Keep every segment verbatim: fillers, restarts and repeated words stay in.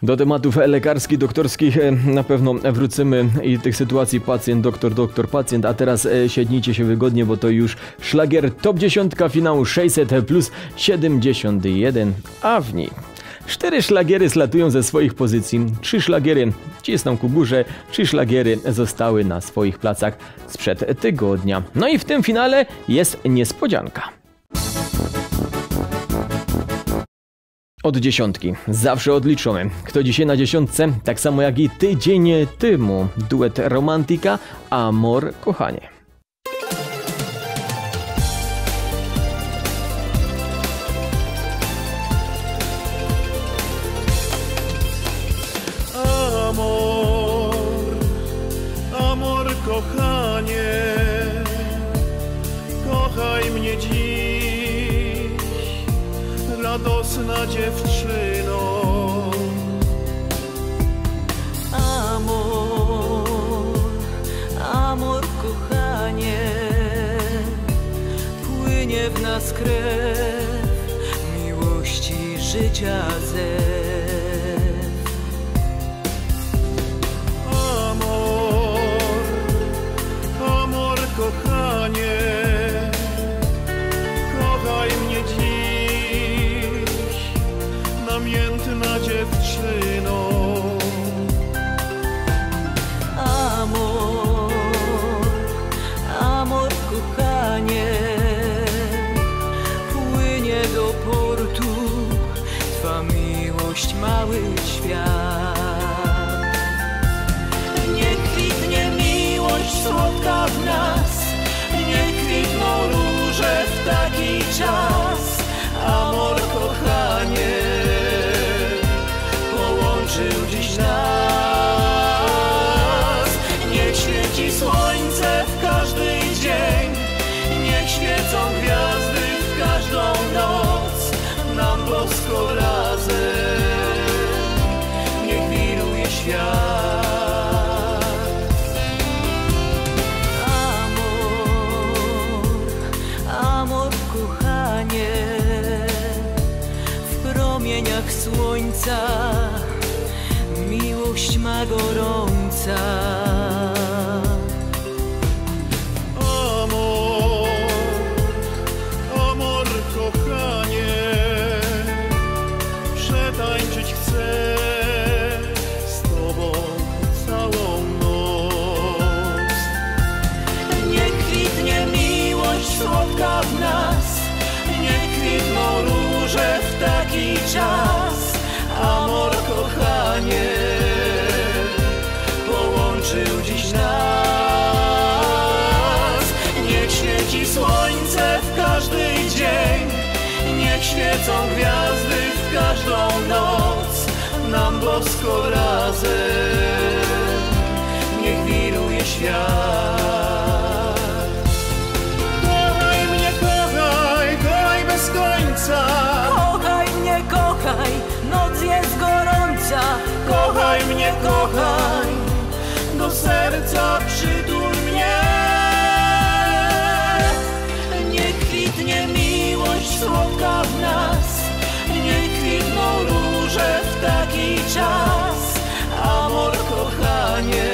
Do tematów lekarskich, doktorskich na pewno wrócimy i tych sytuacji pacjent, doktor, doktor, pacjent, a teraz siednijcie się wygodnie, bo to już szlagier top dziesięć finału sześćset plus siedemdziesiąt jeden, a w niej cztery szlagiery zlatują ze swoich pozycji, trzy szlagiery cisną ku górze, trzy szlagiery zostały na swoich placach sprzed tygodnia. No i w tym finale jest niespodzianka. Od dziesiątki, zawsze odliczony. Kto dzisiaj na dziesiątce, tak samo jak i tydzień temu. Duet Romantika, Amor, kochanie. Amor, amor, kochanie, kochaj mnie dziś, radosna dziewczyno. Amor, amor, kochanie, płynie w nas krew miłości, życia zew. Amor, amor, kochanie, kochaj mnie dziś, namiętna dziewczyno. Amor, amor, kochanie, płynie do portu twa miłość, mały świat. Niech kwitnie miłość słodka w nas, niech kwitną róże w taki czas. Amor, kochanie, połączył dziś nas. Niech świeci słońce w każdy dzień, niech świecą gwiazdy w każdą noc, nam bosko razem, niech wiruje świat. Amor, amor, kochanie, w promieniach słońca miłość ma gorąca. Amor, amor, kochanie, przetańczyć chcę z tobą całą noc. Niech kwitnie miłość słodka w nas, niech kwitną róże w taki czas. Amor, kochanie, połączył dziś nas. Niech świeci słońce w każdy dzień, niech świecą gwiazdy w każdą noc, nam bosko razem, niech wiruje świat. Kochaj mnie, kochaj, kochaj bez końca. Kochaj mnie, kochaj, noc jest gorąca. Kochaj mnie, kochaj, do serca przytul mnie. Niech kwitnie miłość słodka w nas, niech kwitną róże w taki czas. Amor, kochanie,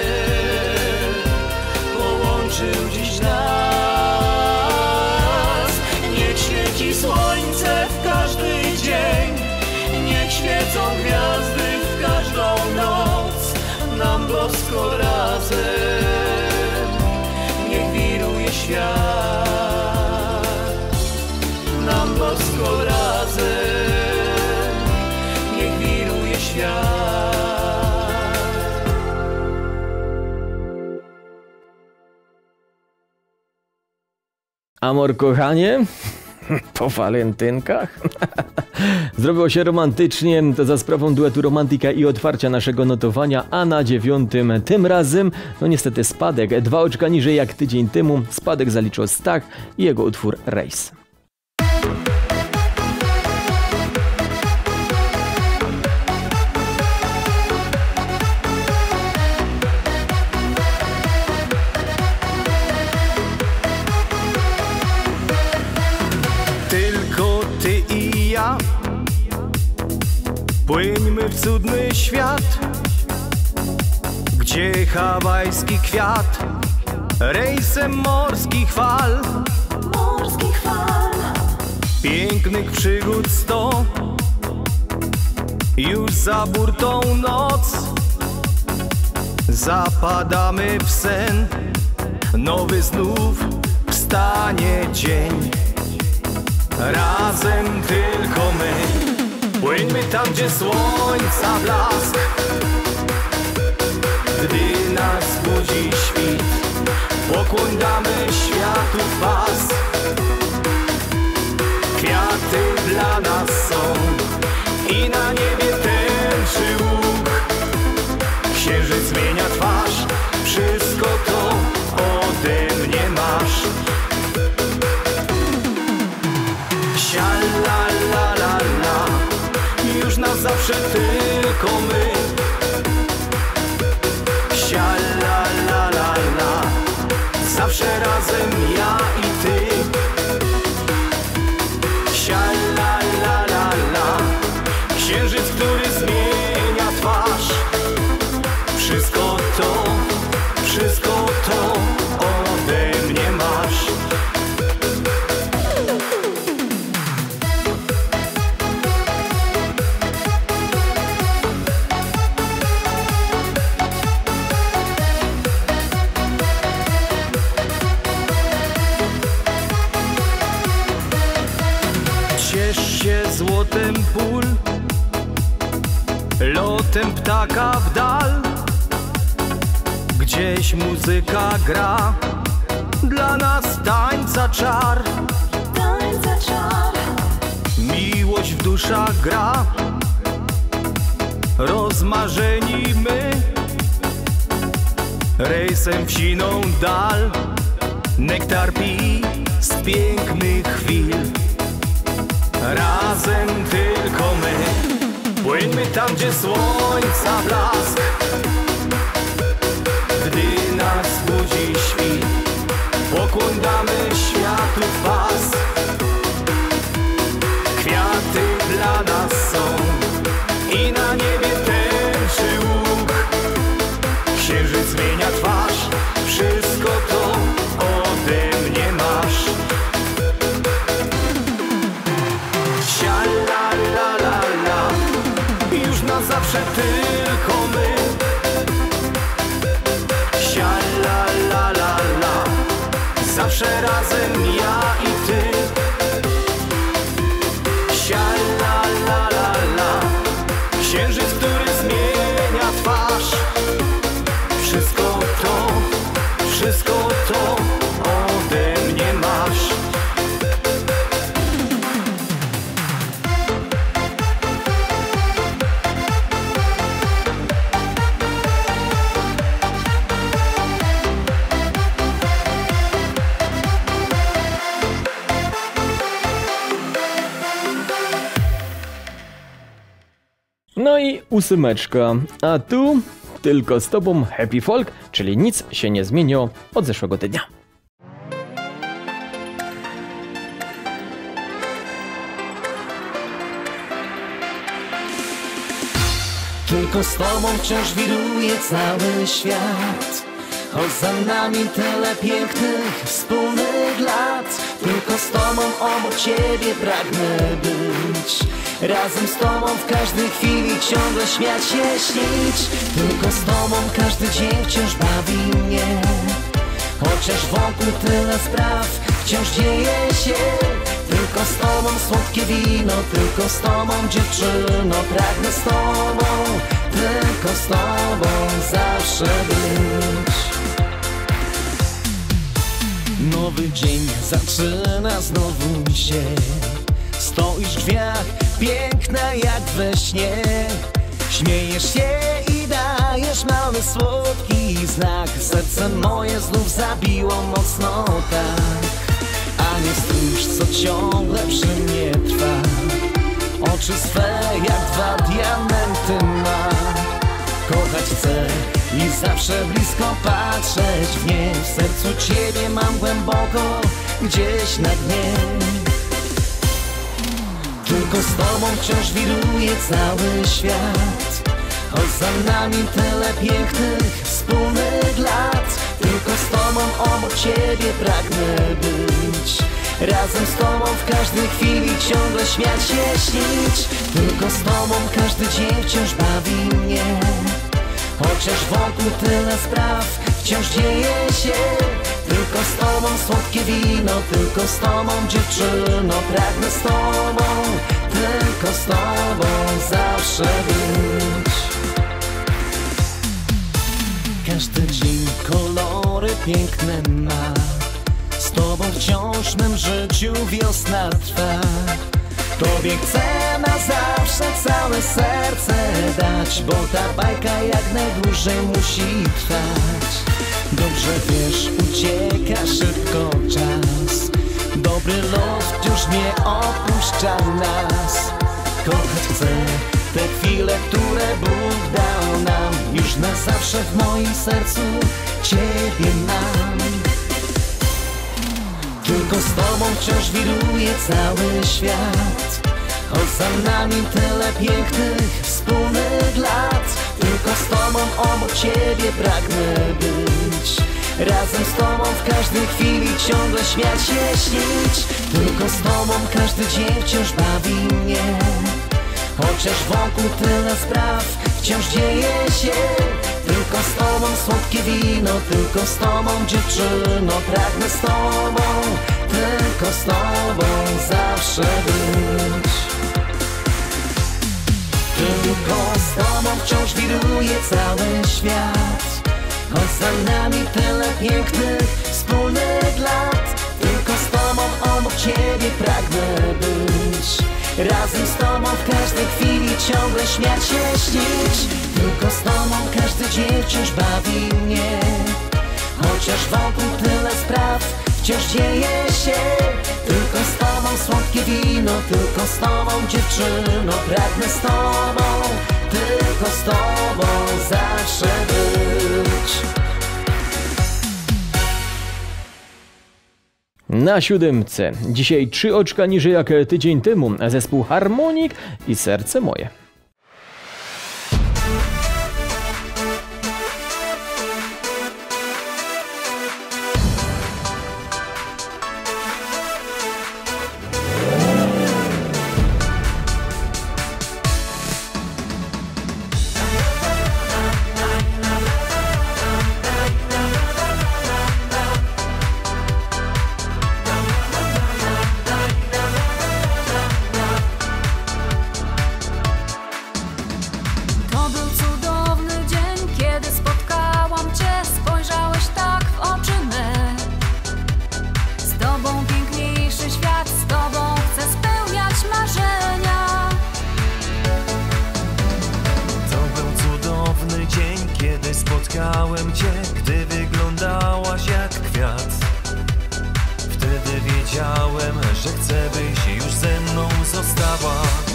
połączył dziś nas. Niech świeci słońce w każdy dzień, niech świecą gwiazdy w każdą noc, nam bosko razem, niech wiruje świat. Nam bosko razem, niech wiruje świat. Amor, kochanie, po walentynkach. Zrobiło się romantycznie, to za sprawą duetu Romantika i otwarcia naszego notowania, a na dziewiątym tym razem, no niestety spadek, dwa oczka niżej jak tydzień temu, spadek zaliczył Stach i jego utwór Rejs. Płyńmy w cudny świat, gdzie hawajski kwiat rejsem morskich fal, morskich fal. Pięknych przygód sto, już za burtą noc. Zapadamy w sen, nowy znów wstanie dzień. Razem tylko my, płyńmy tam, gdzie słońca blask. Gdy nas budzi świt, pokłoń damy światu w pas. Kwiaty dla nas są i na niebie tęczy łuk. Księżyc zmienia twarz, wszystko to ode mnie masz. Sia la la la la, już na zawsze tylko my. Sia la la la la, zawsze razem ja i ty. Sia la la la la, księżyc, który zmienia twarz. Wszystko to, wszystko to ode mnie masz. Ciesz się złotem pól, lotem ptaka w dal. Gdzieś muzyka gra, dla nas tańca czar. Tańca czar. Miłość w duszach gra, rozmarzeni my. Rejsem w siną dal, nektar pij z pięknych chwil. Razem tylko my, płyńmy tam, gdzie słońca blask. Gdy nas budzi świt, pokłoń damy światu w pas. Kwiaty dla nas są i na niebie tęczy łuk. Księżyc zmienia twarz, wszystko to ode mnie masz. Sia la la la la, już na zawsze tylko my. Sia la la la la, zawsze razem ja i ty. Sia la la la la, księżyc, który zmienia twarz. Wszystko to, wszystko to ode mnie masz. No i ósmeczka, a tu tylko z tobą Happy Folk, czyli nic się nie zmieniło od zeszłego dnia. Tylko z tobą wciąż wiruje cały świat. Choć za nami tyle pięknych wspólnych lat. Tylko z tobą obok ciebie pragnę być. Razem z tobą w każdej chwili ciągle śmiać się, śnić. Tylko z tobą każdy dzień wciąż bawi mnie. Chociaż wokół tyle spraw wciąż dzieje się. Tylko z tobą słodkie wino, tylko z tobą dziewczyno. Pragnę z tobą, tylko z tobą zawsze być. Nowy dzień zaczyna znowu się. Stoisz w drzwiach, piękna jak we śnie. Śmiejesz się i dajesz mały słodki znak. Serce moje znów zabiło mocno tak. A nie stróż, co ciągle przy mnie trwa. Oczy swe jak dwa diamenty ma. Kochać chcę i zawsze blisko patrzeć w nie. W sercu ciebie mam głęboko, gdzieś na dnie. tylko z tobą wciąż wiruje cały świat. Choć za nami tyle pięknych, wspólnych lat, tylko z tobą obok ciebie pragnę być. Razem z tobą w każdej chwili ciągle śmiać się, śnić. Tylko z tobą każdy dzień wciąż bawi mnie. Chociaż wokół tyle spraw wciąż dzieje się. Tylko z tobą słodkie wino, tylko z tobą dziewczyno. Pragnę z tobą, tylko z tobą zawsze być. Każdy dzień kolory piękne ma. Z tobą wciąż w mym życiu wiosna trwa. Tobie chcę na zawsze całe serce dać, bo ta bajka jak najdłużej musi trwać. Dobrze wiesz, ucieka szybko czas. Dobry los wciąż nie opuszcza nas. Kochać chcę te chwile, które Bóg dał nam. Już na zawsze w moim sercu ciebie mam. Tylko z tobą wciąż wiruje cały świat. Choć za nami tyle pięknych, wspólnych lat, tylko z tobą obok ciebie pragnę być. Razem z tobą w każdej chwili ciągle śmiać się, śnić. Tylko z tobą każdy dzień wciąż bawi mnie. Chociaż wokół tyle spraw wciąż dzieje się. Tylko z tobą słodkie wino, tylko z tobą dziewczyno. Pragnę z tobą, tylko z tobą zawsze być. Tylko z tobą wciąż wiruje cały świat. Choć za nami tyle pięknych, wspólnych lat, tylko z tobą obok ciebie pragnę być. Razem z tobą w każdej chwili ciągle śmiać się, śnić. Tylko z tobą każdy dzień wciąż bawi mnie. Chociaż wokół tyle spraw wciąż dzieje się. Tylko z tobą słodkie wino, tylko z tobą dziewczyno. Pragnę z tobą, tylko z tobą zawsze być. Na siódemce. Dzisiaj trzy oczka niżej jak tydzień temu. Zespół Harmonik i Serce moje. Spotkałem cię, gdy wyglądałaś jak kwiat. Wtedy wiedziałem, że chcę, byś już ze mną została.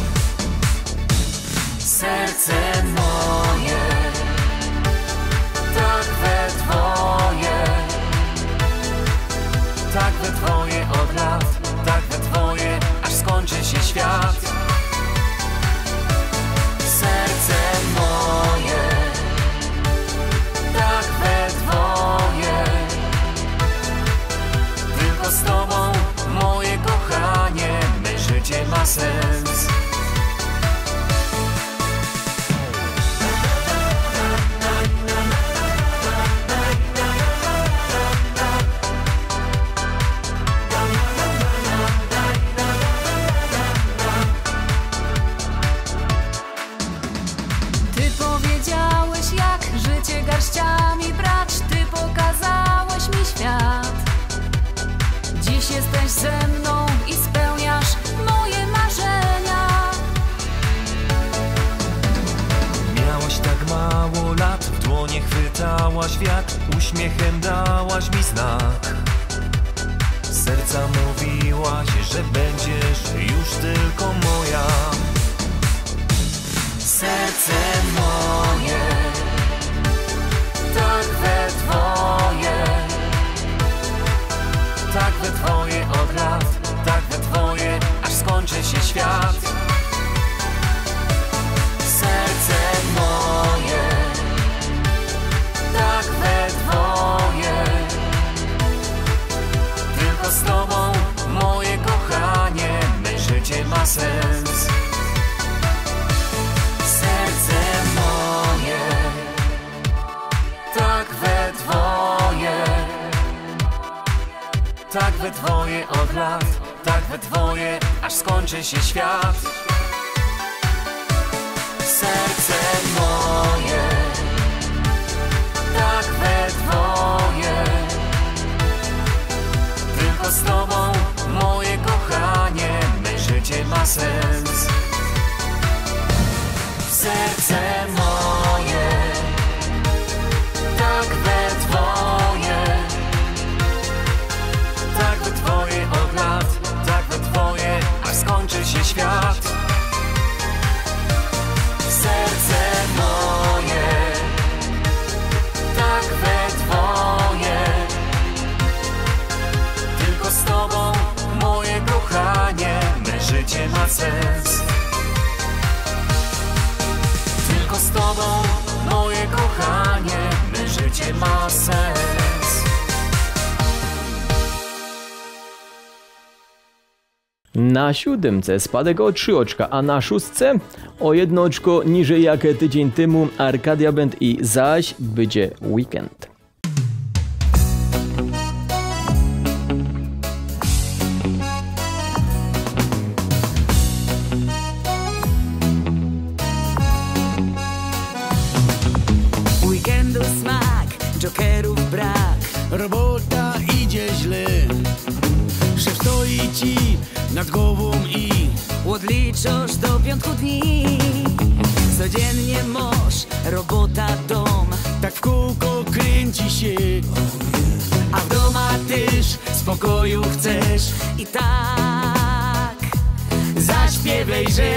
Serce moje, tak we twoje, tak we twoje od lat, tak we twoje, aż skończy się świat. Serce moje, tak we twoje, tylko z tobą, moje kochanie, me życie ma sens. Garściami brać, ty pokazałeś mi świat. Dziś jesteś ze mną i spełniasz moje marzenia. Miałaś tak mało lat, w dłonie chwytałaś wiatr, uśmiechem dałaś mi znak. Z serca mówiłaś, że będziesz już tylko moja. Serce moje, tak we twoje, tak we twoje od lat, tak we twoje, aż skończy się świat. sens. Serce moje, tak we dwoje, tak we dwoje od lat, tak we dwoje, aż skończy się świat. Serce moje, tak we dwoje, tylko z tobą, moje kochanie, me życie ma sens. Serce moje, tak we dwoje, tak we dwoje od lat, tak we dwoje, aż skończy się świat. Serce moje, tak we dwoje, tylko z tobą, moje kochanie, me życie ma sens. Tylko z tobą, moje kochanie, me życie ma sens. Na siódemce spadek o trzy oczka, a na szóstce o jedno oczko niżej jak tydzień temu Arcadia Band i Zaś będzie weekend. Weekendu smak, jokerów brak, Robota idzie źle, szef stoi ci nad głową i odliczasz do piątku dni. Codziennie masz robota, dom, tak w kółko kręci się. a w doma też spokoju chcesz. I tak zaśpiewaj, że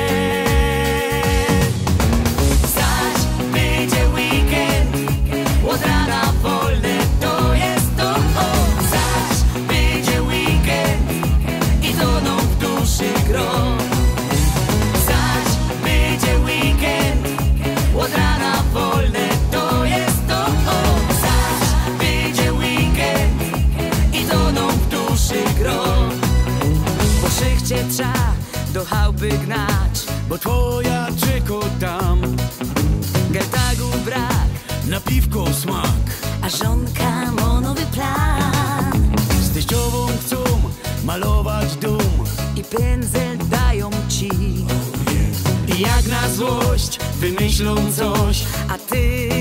zaś będzie weekend, od rana wolne to jest to. O, zaś będzie weekend i toną w duszy gro. Zaś będzie weekend, od rana wolne to jest to. O, zaś będzie weekend i toną w duszy gro. Po szychcie trza do chałupy gnać, Bo twoja czeko tam, geltagu brak, na piwko smak. a żonka ma nowy plan. Z teściową chcą malować dom I pędzel dają ci, i jak na złość wymyślą coś, a ty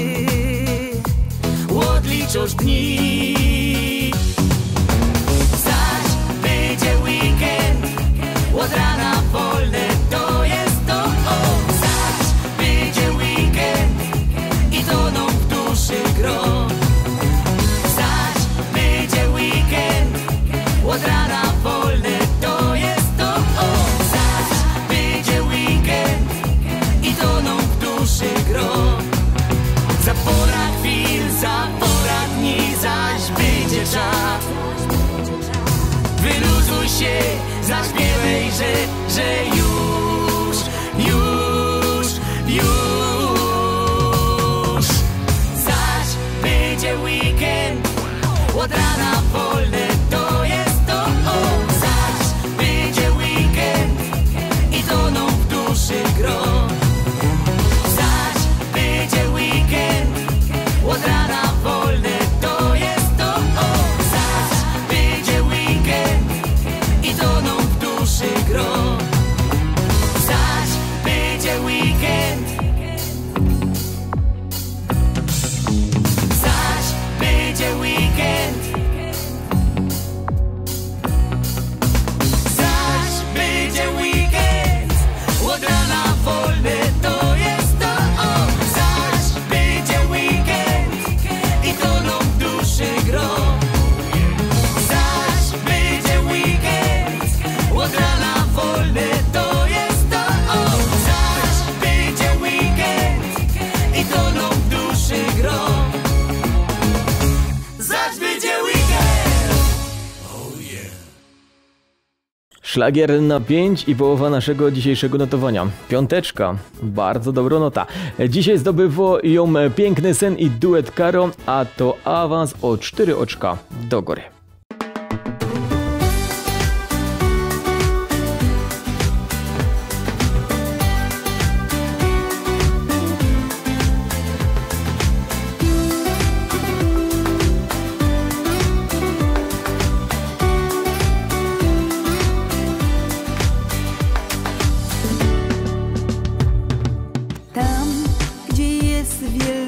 odliczasz dni. Zaś będzie weekend, od rana wolne to jest to. O, zaś będzie weekend i toną w duszy gro. Zaś będzie weekend, od rana wolne to jest to. O, zaś będzie weekend i toną w duszy gro. Za pora chwil, za pora dni, zaś będzie czas. Wyluzuj się, zaśpiewaj, że, że już, już, już. Zaś będzie weekend, od rana wolne to jest to. O, zaś będzie weekend i toną w duszy gro. Zaś będzie weekend, od rana wolne to jest to. O, zaś będzie weekend i toną w duszy gro. Zaś będzie weekend, zaś będzie weekend, zaś będzie weekend, od rana wolne to jest to. O, zaś będzie weekend i toną w duszy gro. Zaś będzie weekend, od rana wolne to jest to. O, zaś będzie weekend i toną w duszy gro. Zaś będzie weekend. Szlagier na pięć i połowa naszego dzisiejszego notowania. Piąteczka. Bardzo dobra nota. Dzisiaj zdobyło ją Piękny Sen i duet Karo, a to awans o cztery oczka do góry.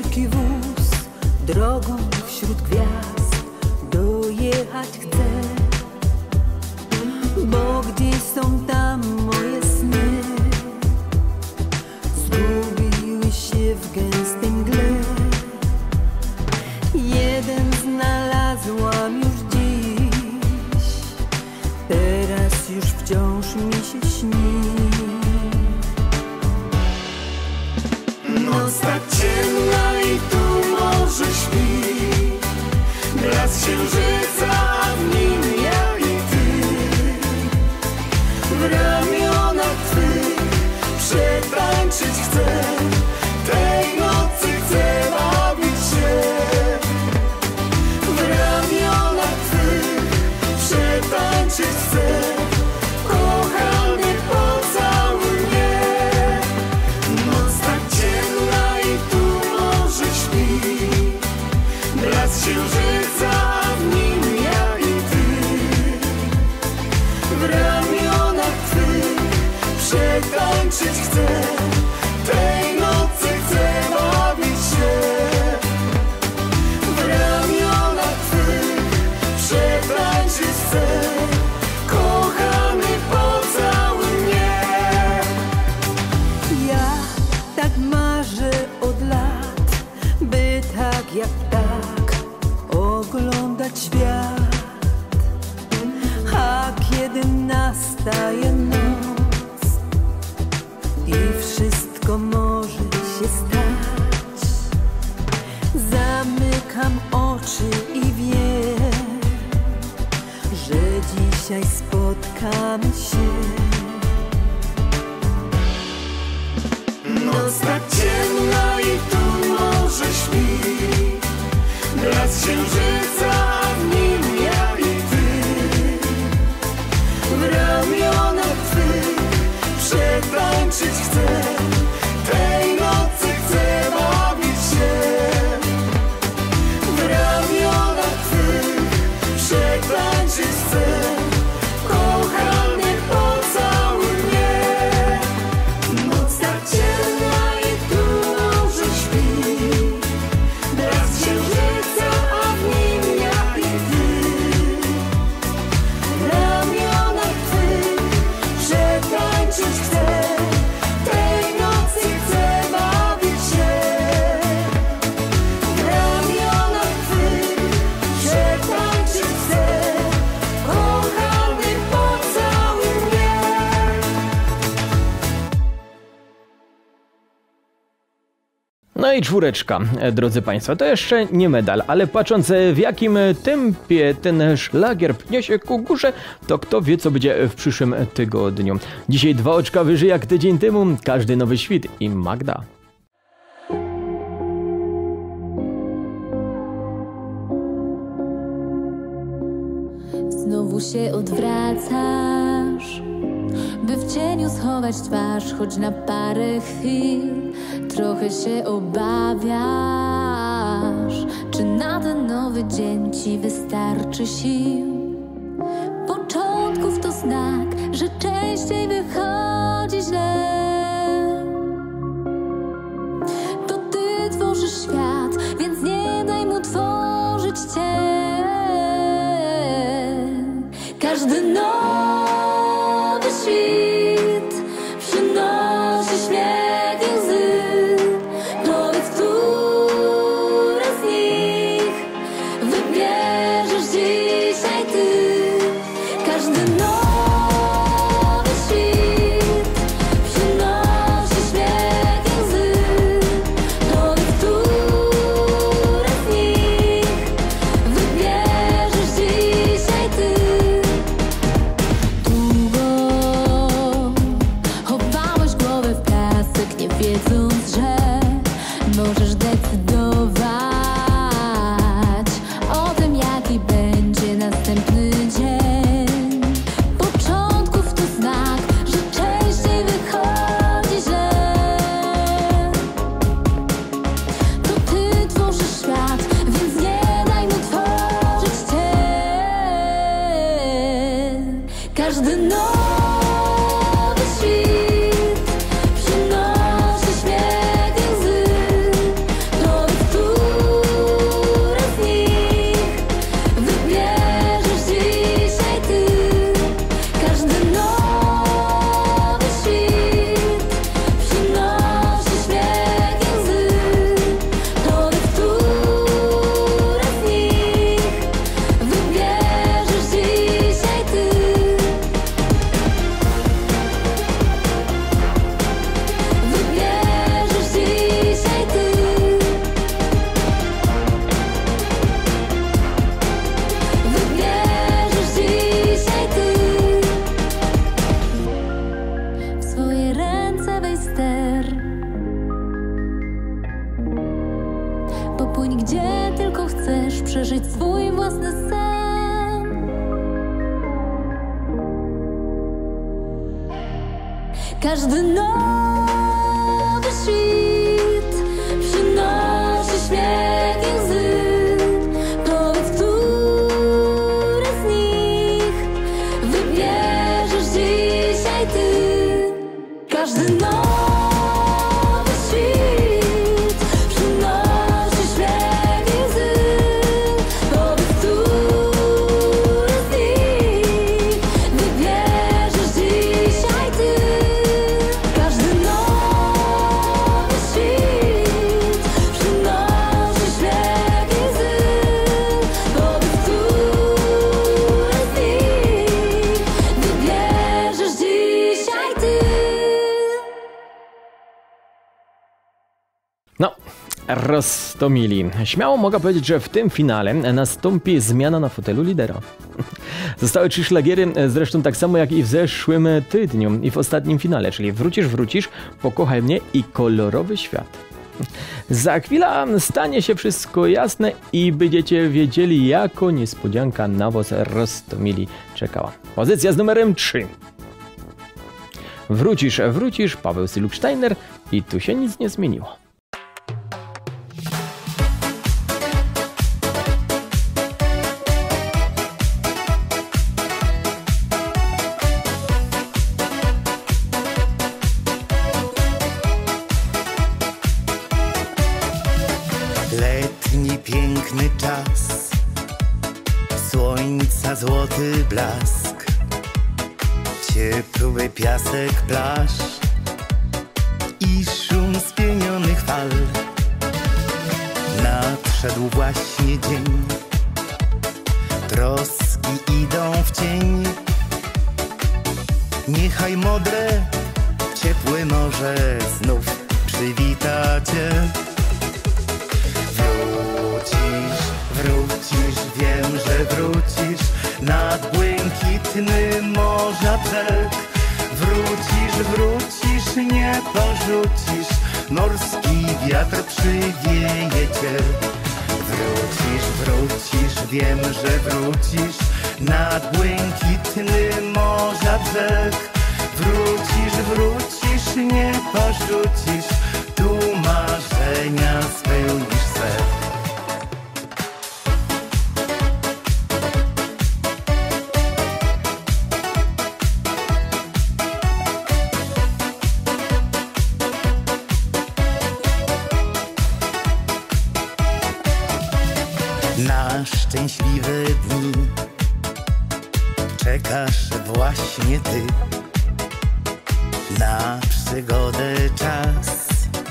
krótki wóz drogą wśród gwiazd dojechać chcę, bo gdzieś są tam moje sny, zgubiły się w gęstej mgle. Jeden znalazłam już dziś, teraz już wciąż mi się śni. Noc tak ciemna i tu morze śpi, blask księżyca, a w nim ja i ty. W ramionach twych przetańczyć chcę, tej nocy chcę bawić się. W ramionach twych przetańczyć chcę, kochany pocałuj mnie. Noc tak ciemna i tu morze śpi, blask księżyca, a w nim ja i ty. W ramionach twych przetańczyć chcę, tej nocy chcę bawić się. W ramionach twych przetańczyć chcę, kochany pocałuj mnie. Ja tak marzę od lat, by tak jak tak oglądać świat. A kiedy nastaje noc i wszystko może się stać, zamykam oczy i wiem, że dzisiaj spotkamy się. Noc tak ciemna i tu morze śpi, blask księżyca, a w nim ja i ty. W ramionach twych przetańczyć chcę, tej nocy chcę bawić się. W ramionach twych przetańczyć chcę, kochany pocałuj mnie. Noc tak ciemna i tu morze śpi, blask księżyca, a w nim ja i ty. W ramionach twych przetańczyć chcę, tej nocy chcę bawić się. W ramionach twych przetańczyć chcę, kochany pocałuj mnie. No i czwóreczka, e, drodzy Państwo, to jeszcze nie medal, ale patrząc e, w jakim e, tempie ten szlagier pnie się ku górze, to kto wie, co będzie w przyszłym tygodniu. Dzisiaj dwa oczka wyżej jak tydzień temu, każdy nowy świt i Magda. Znowu się odwracasz, by w cieniu schować twarz, choć na parę chwil. Trochę się obawiasz, czy na ten nowy dzień ci wystarczy sił. Początków to znak, że częściej wychodzi źle. To ty tworzysz świat, więc nie daj mu tworzyć cię. Każdy nowy świt przynosi śmiech i łzy. Powiedz, które z nich wybierzesz dzisiaj ty. Każdy nowy świt przynosi śmiech i łzy. Powiedz, które z nich wybierzesz dzisiaj ty. Chowałeś głowę w piasek, nie wiedząc, że możesz decydować o tym, jaki będzie następny dzień. Początków to znak, że częściej wychodzi źle. To ty tworzysz świat, więc nie daj mu tworzyć cię. Każdy nowy świt przynosi śmiech i łzy. przeżyć swój własny sen. Każdy nowy świt przynosi śmiech i łzy. Powiedz, który z nich wybierzesz dzisiaj ty. Każdy nowy świt przynosi śmiech i łzy. Powiedz, który z nich wybierzesz dzisiaj ty. Każdy nowy świt przynosi śmiech i łzy. Powiedz, który z nich wybierzesz dzisiaj ty. No, roztomili. Śmiało mogę powiedzieć, że w tym finale nastąpi zmiana na fotelu lidera. Zostały trzy szlagiery, zresztą tak samo jak i w zeszłym tygodniu i w ostatnim finale, czyli Wrócisz, wrócisz, Pokochaj mnie i Kolorowy świat. Za chwilę stanie się wszystko jasne i będziecie wiedzieli, jako niespodzianka na was Roztomili czekała. Pozycja z numerem trzy. Wrócisz, wrócisz, Paweł Syluk-Steiner i tu się nic nie zmieniło. Letni piękny czas, słońca złoty blask, ciepły piasek plaż i szum spienionych fal. Nadszedł właśnie dzień, troski idą w cień. Niechaj modre, ciepłe morze znów przywita cię. Wrócisz, wrócisz, wiem, że wrócisz nad błękitny morza brzeg. Wrócisz, wrócisz, nie porzucisz, morski wiatr przywieje cię. Wrócisz, wrócisz, wiem, że wrócisz nad błękitny morza brzeg. Wrócisz, wrócisz, nie porzucisz, tu marzenia spełnisz swe. Na szczęśliwe dni czekasz właśnie ty, na przygodę czas,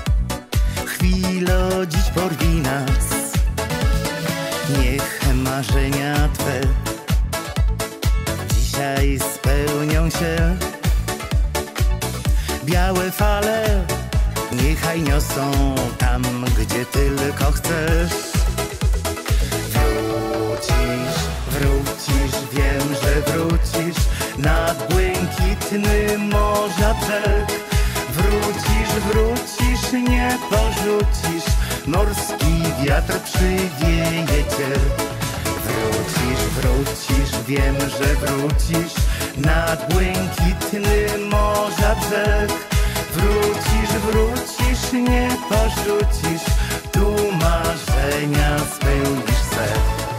chwilo dziś porwij nas. Niech marzenia twe dzisiaj spełnią się. Białe fale niechaj niosą tam, gdzie tylko chcesz. Wrócisz, wrócisz, wiem, że wrócisz nad błękitny morza brzeg. Wrócisz, wrócisz, nie porzucisz, morski wiatr przywieje cię. Wrócisz, wrócisz, wiem, że wrócisz nad błękitny morza brzeg. Wrócisz, wrócisz, nie porzucisz, tu marzenia spełnisz se.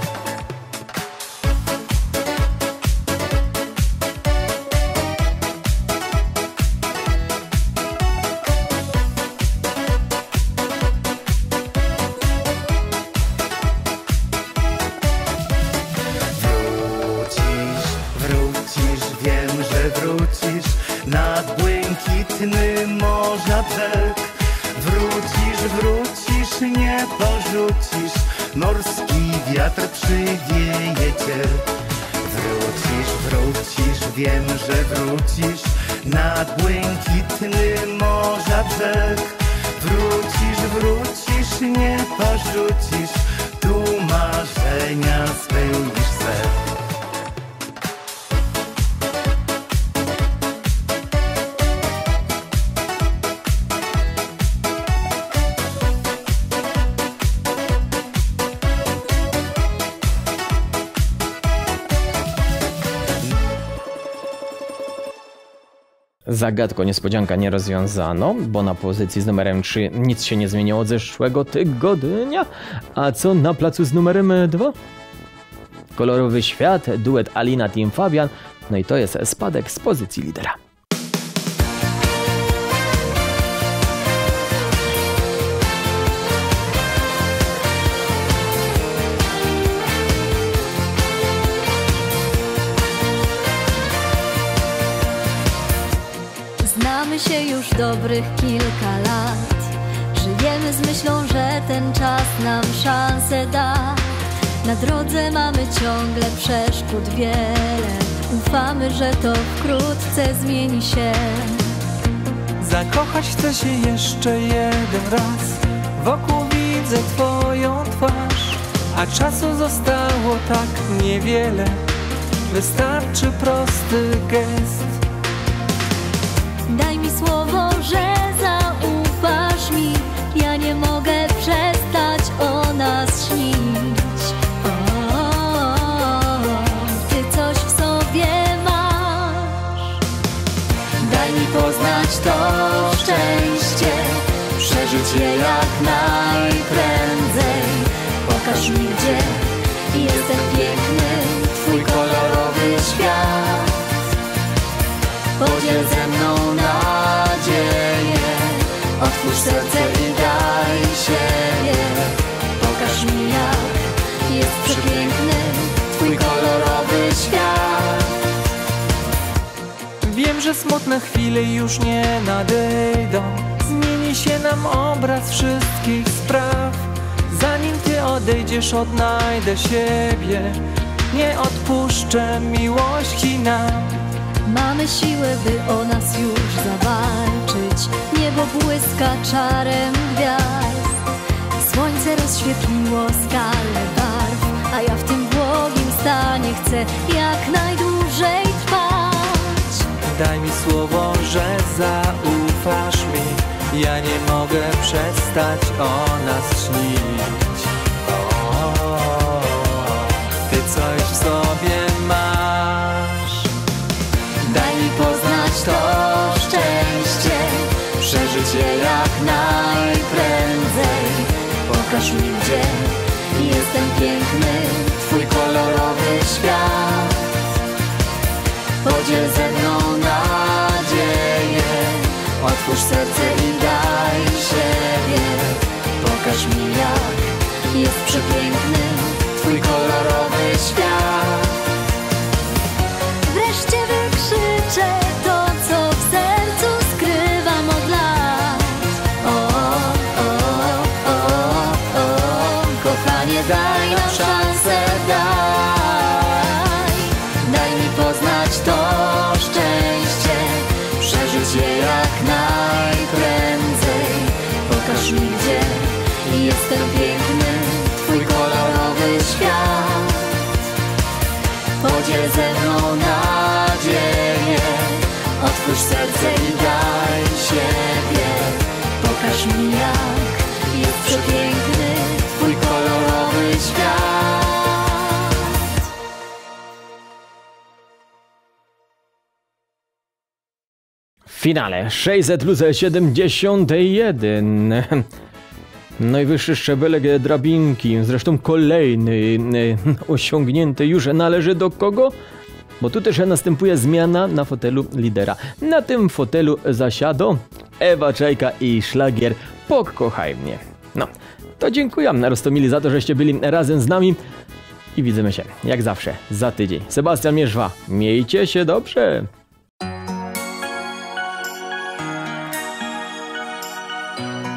Nad błękitny morza brzeg. Wrócisz, wrócisz, nie porzucisz, morski wiatr przywieje cię. Wrócisz, wrócisz, wiem, że wrócisz nad błękitny morza brzeg. Wrócisz, wrócisz, nie porzucisz, tu marzenia spełnisz se. Zagadko niespodzianka nie rozwiązano, bo na pozycji z numerem trzy nic się nie zmieniło od zeszłego tygodnia. A co na placu z numerem dwa? Kolorowy świat, duet Alina Team Fabian. No i to jest spadek z pozycji lidera. Znamy się już dobrych kilka lat. Żyjemy z myślą, że ten czas nam szansę da. Na drodze mamy ciągle przeszkód wiele. Ufamy, że to wkrótce zmieni się. Zakochać chcę się jeszcze jeden raz. Wokół widzę twoją twarz, a czasu zostało tak niewiele. Wystarczy prosty gest. Daj mi słowo, że zaufasz mi. Ja nie mogę przestać o nas śnić. O, ty coś w sobie masz. Daj mi poznać to szczęście, przeżyć je jak najprędzej. Pokaż mi, gdzie jest ten piękny, twój kolorowy świat. Podziel ze mną nadzieję, otwórz serce i daj siebie. Pokaż mi, jak jest przepiękny twój kolorowy świat. Wiem, że smutne chwile już nie nadejdą. Zmieni się nam obraz wszystkich spraw. Zanim ty odejdziesz, odnajdę siebie. Nie odpuszczę miłości nam. Mamy siłę, by o nas już zawalczyć. Niebo błyska czarem gwiazd. Słońce rozświetliło skalę barw, a ja w tym błogim stanie chcę jak najdłużej trwać. Daj mi słowo, że zaufasz mi. Ja nie mogę przestać o nas śnić. O, ty coś w sobie masz. Daj mi poznać to szczęście, przeżyć je jak najprędzej. Pokaż mi, gdzie jest ten piękny, twój kolorowy świat. Podziel ze mną nadzieję, otwórz serce i daj siebie. Pokaż mi, jak jest przepiękny twój kolorowy świat. Wreszcie wykrzyczę to, co w sercu skrywam od lat. O, o, o, o, o, kochanie, daj nam szansę, daj. Daj mi poznać to szczęście, przeżyć je jak najprędzej. Pokaż mi, gdzie jest ten piękny, twój kolorowy świat. Podziel ze mną nadzieję, otwórz serce i daj siebie. Pokaż mi, jak jest przepiękny twój kolorowy świat. W finale sześćset plus siedemdziesiąt jeden. Najwyższy szczebelek drabinki, zresztą kolejny e, osiągnięty już należy do kogo? Bo tu też następuje zmiana na fotelu lidera. Na tym fotelu zasiadą Ewa Czajka i szlagier Pokochaj mnie. No, to dziękuję Rostomili za to, żeście byli razem z nami i widzimy się jak zawsze za tydzień. Sebastian Mierzwa, miejcie się dobrze.